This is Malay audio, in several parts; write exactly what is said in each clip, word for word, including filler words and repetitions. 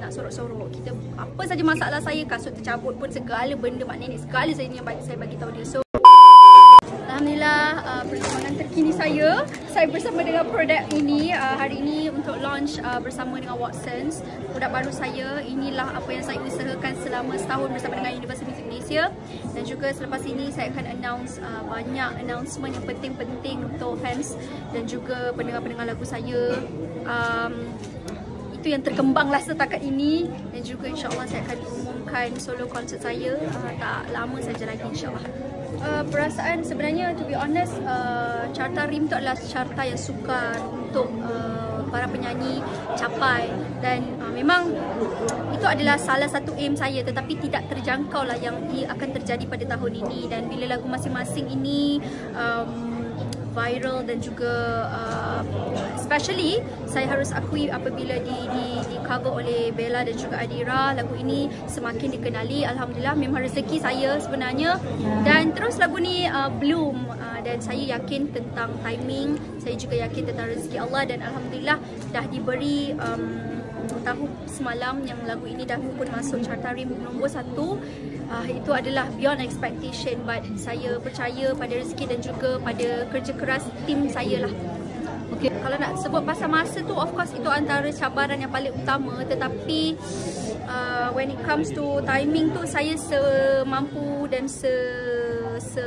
nak sorok-sorok. Kita apa saja masalah saya, kasut tercabut pun, segala benda maknanya segala saya yang baik saya bagi tahu dia. So alhamdulillah, uh, perkembangan terkini saya saya bersama dengan produk ini uh, hari ini untuk launch uh, bersama dengan Watsons. Produk baru saya, inilah apa yang saya usahakan selama setahun bersama dengan Universal Music Malaysia, dan juga selepas ini saya akan announce uh, banyak announcement yang penting-penting untuk fans dan juga pendengar-pendengar lagu saya. um, Itu yang terkembanglah setakat ini, dan juga insyaAllah saya akan umumkan solo konsert saya uh, tak lama saja lagi insyaAllah. Uh, perasaan sebenarnya, to be honest, uh, carta R I M tu adalah carta yang sukar untuk uh, para penyanyi capai, dan uh, memang itu adalah salah satu aim saya, tetapi tidak terjangkau lah yang akan terjadi pada tahun ini. Dan bila lagu masing-masing ini um, viral dan juga uh, especially saya harus akui apabila di, di, di cover oleh Bella dan juga Adira, lagu ini semakin dikenali. Alhamdulillah, memang rezeki saya sebenarnya, dan terus lagu ni uh, bloom, uh, dan saya yakin tentang timing, saya juga yakin tentang rezeki Allah, dan Alhamdulillah dah diberi um, tahu semalam yang lagu ini dah pun masuk carta R I M nombor satu. Uh, itu adalah beyond expectation, but saya percaya pada rezeki dan juga pada kerja keras tim saya lah. Okay. Kalau nak sebut pasal masa tu, of course itu antara cabaran yang paling utama, tetapi uh, when it comes to timing tu, saya semampu dan se, se,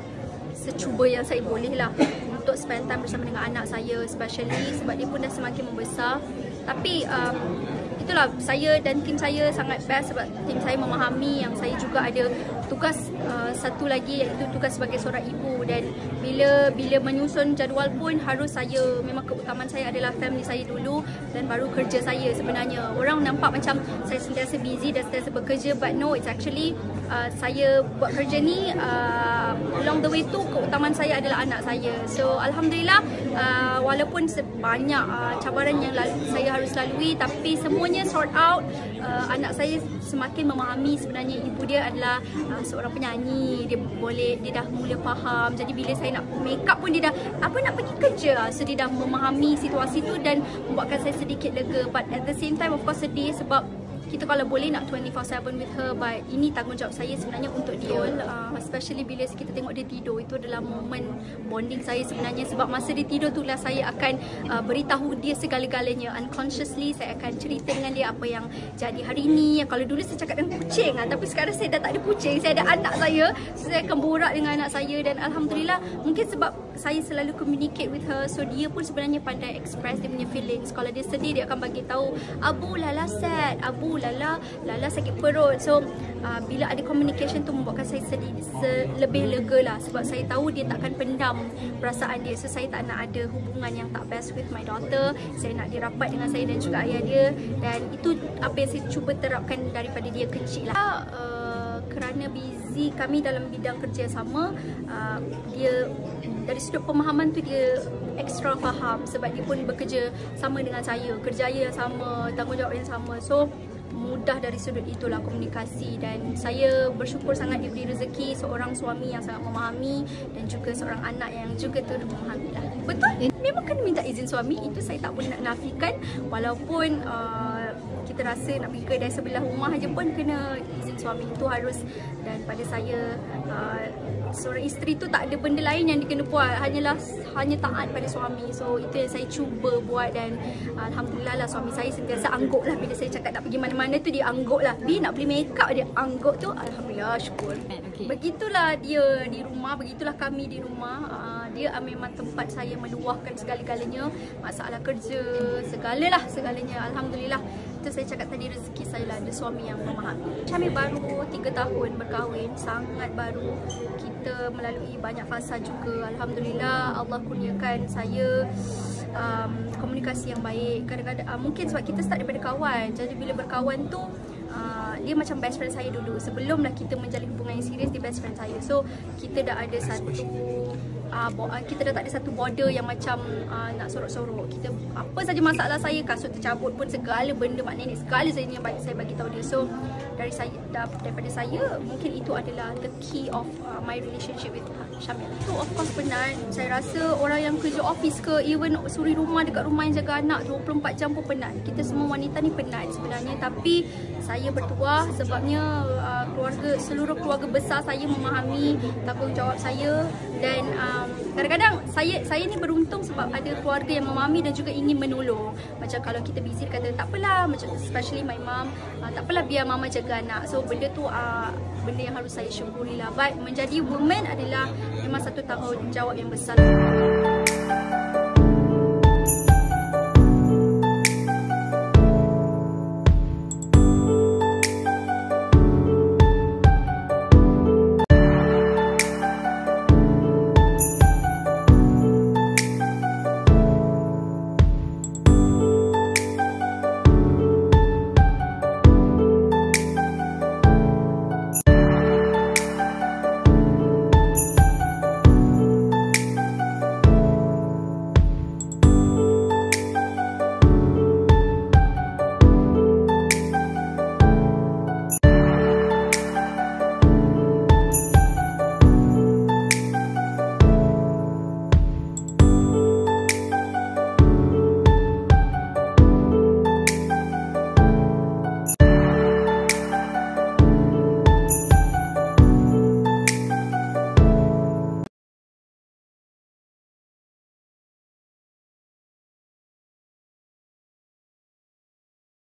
secuba yang saya boleh lah untuk spend time bersama dengan anak saya, especially sebab dia pun dah semakin membesar. Tapi um, itulah, saya dan tim saya sangat best sebab tim saya memahami yang saya juga ada tugas uh, satu lagi, iaitu tugas sebagai seorang ibu, dan bila bila menyusun jadual pun harus saya, memang keutamaan saya adalah family saya dulu dan baru kerja saya. Sebenarnya orang nampak macam saya sentiasa busy dan sentiasa bekerja, but no, it's actually uh, saya buat kerja ni uh, along the way tu keutamaan saya adalah anak saya. So Alhamdulillah, uh, walaupun sebanyak uh, cabaran yang lalu, saya harus lalui, tapi semuanya sort out. Uh, anak saya semakin memahami sebenarnya ibu dia adalah uh, seorang penyanyi. Dia boleh, dia dah mula faham. Jadi bila saya nak make up pun dia dah apa nak pergi kerja. So dia dah memahami situasi tu dan membuatkan saya sedikit lega. But at the same time, of course, sedih sebab kita kalau boleh nak twenty-four seven with her, but ini tanggungjawab saya sebenarnya untuk dia. Uh, especially bila kita tengok dia tidur, itu adalah momen bonding saya sebenarnya, sebab masa dia tidur itulah saya akan uh, beritahu dia segala-galanya. Unconsciously saya akan cerita dengan dia apa yang jadi hari ini. Kalau dulu saya cakap dengan kucing, uh, tapi sekarang saya dah tak ada kucing, saya ada anak saya. So saya akan borak dengan anak saya, dan Alhamdulillah mungkin sebab saya selalu communicate with her, so dia pun sebenarnya pandai express dia punya feelings. Kalau dia sedih, dia akan bagi tahu, Abu Lala sad, Abu Lala, Lala sakit perut. So uh, bila ada communication tu membuatkan saya sedih, se lebih lega lah, sebab saya tahu dia takkan pendam perasaan dia. So saya tak nak ada hubungan yang tak best with my daughter. Saya nak dia rapat dengan saya dan juga ayah dia, dan itu apa yang saya cuba terapkan daripada dia kecil lah. Uh, kerana busy kami dalam bidang kerja sama, uh, dia dari sudut pemahaman tu dia extra faham, sebab dia pun bekerja sama dengan saya, kerjaya yang sama, tanggungjawab yang sama. So mudah dari sudut itulah komunikasi, dan saya bersyukur sangat diberi rezeki seorang suami yang sangat memahami dan juga seorang anak yang juga turut memahami lah. Betul, memang kena minta izin suami, itu saya tak boleh nak nafikan. Walaupun uh, kita rasa nak pergi kedai sebelah rumah aja pun kena izin suami, itu harus. Dan pada saya, uh, seorang isteri tu tak ada benda lain yang dia kena buat, hanyalah hanya taat pada suami. So itu yang saya cuba buat, dan uh, Alhamdulillah lah suami saya sentiasa angguk lah. Bila saya cakap nak pergi mana-mana tu dia angguk lah. Bi nak beli make up dia angguk tu. Alhamdulillah, syukur. Okay. Begitulah dia di rumah, begitulah kami di rumah. uh, Dia memang tempat saya meluahkan segala-galanya, masalah kerja, segalalah, segalanya. Alhamdulillah, itu saya cakap tadi, rezeki saya lah ada suami yang memahami. Kami baru tiga tahun berkahwin, sangat baru. Kita melalui banyak fasa juga. Alhamdulillah, Allah kurniakan saya um, komunikasi yang baik. Kadang-kadang uh, mungkin sebab kita start daripada kawan, jadi bila berkawan tu uh, dia macam best friend saya dulu. Sebelumlah kita menjalin hubungan yang serius, dia best friend saya. So kita dah ada satu uh, kita dah tak ada satu border yang macam uh, nak sorok-sorok. Kita apa saja masalah saya, kasut tercabut pun, segala benda maknanya segala saya yang baik saya bagi tahu dia. So dari saya, daripada saya, mungkin itu adalah the key of uh, my relationship with Syamil. So of course penat. Saya rasa orang yang kerja office ke, even suri rumah dekat rumah yang jaga anak dua puluh empat jam pun penat. Kita semua wanita ni penat sebenarnya, tapi saya bertuah sebabnya uh, keluarga, seluruh keluarga besar saya memahami tanggungjawab saya. Dan um, kadang-kadang saya saya ni beruntung sebab ada keluarga yang memahami dan juga ingin menolong. Macam kalau kita busy kata tak apalah, macam especially my mom, uh, tak apalah biar mama jaga anak. So benda tu uh, benda yang harus saya syukurilah. But menjadi woman adalah memang satu tanggungjawab yang besar.